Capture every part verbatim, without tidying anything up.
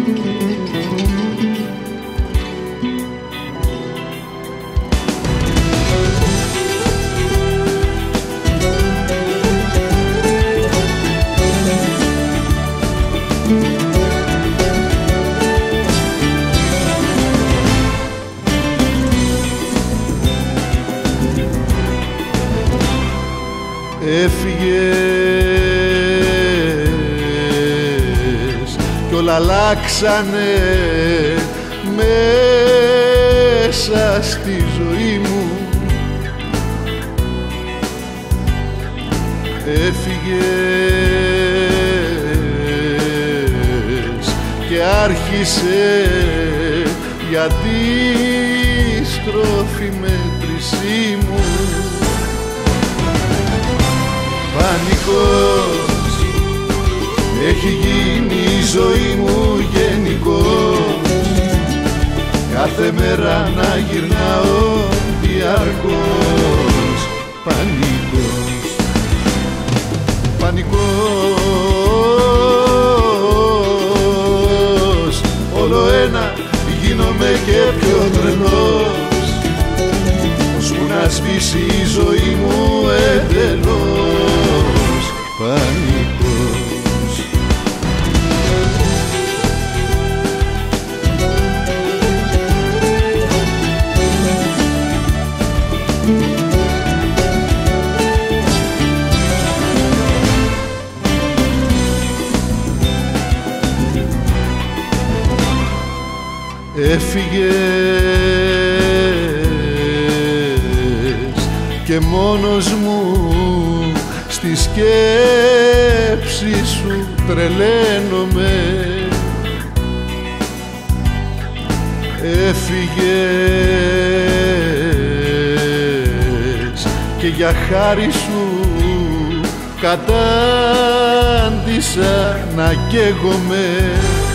Έφυγες κι όλα αλλάξανε μέσα στη ζωή μου. Έφυγες και άρχισε η αντίστροφη μέτρησή μου. Πανικός έχει γίνει η ζωή μου γενικός, κάθε μέρα να γυρνάω διαρκώς. Πανικός, πανικός, όλο ένα γίνομαι και πιο τρελός, ώσπου να σβήσει η ζωή μου εντελώς. Πανικός, έφυγες και μόνος μου στη σκέψη σου τρελαίνομαι. Έφυγες και για χάρη σου κατάντησα να καίγομαι.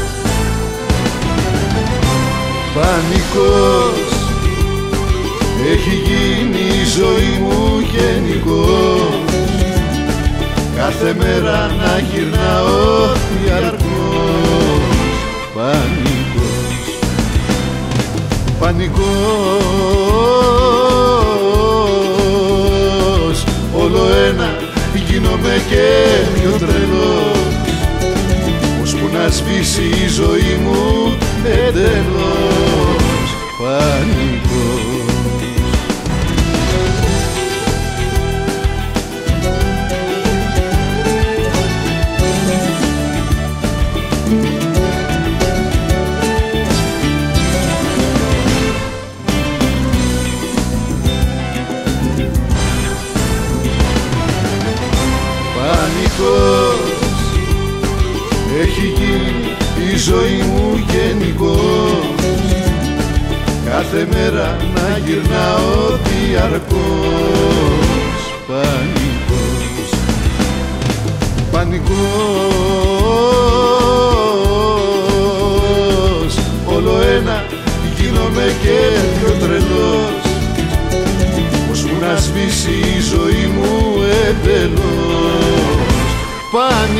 Πανικός έχει γίνει η ζωή μου γενικός, κάθε μέρα να γυρνάω διαρκώς. Πανικός, πανικός, όλο ένα γίνομαι και πιο τρελός, ώσπου να σβήσει η ζωή μου εντελώς. Πανικός, πανικός έχει γίνει η ζωή μου γενικός, κάθε μέρα να γυρνάω διαρκώς. Πανικός, πανικός, όλο ένα γίνομαι και πιο τρελός, ώσπου να σβήσει η ζωή μου εντελώς. Πανικός.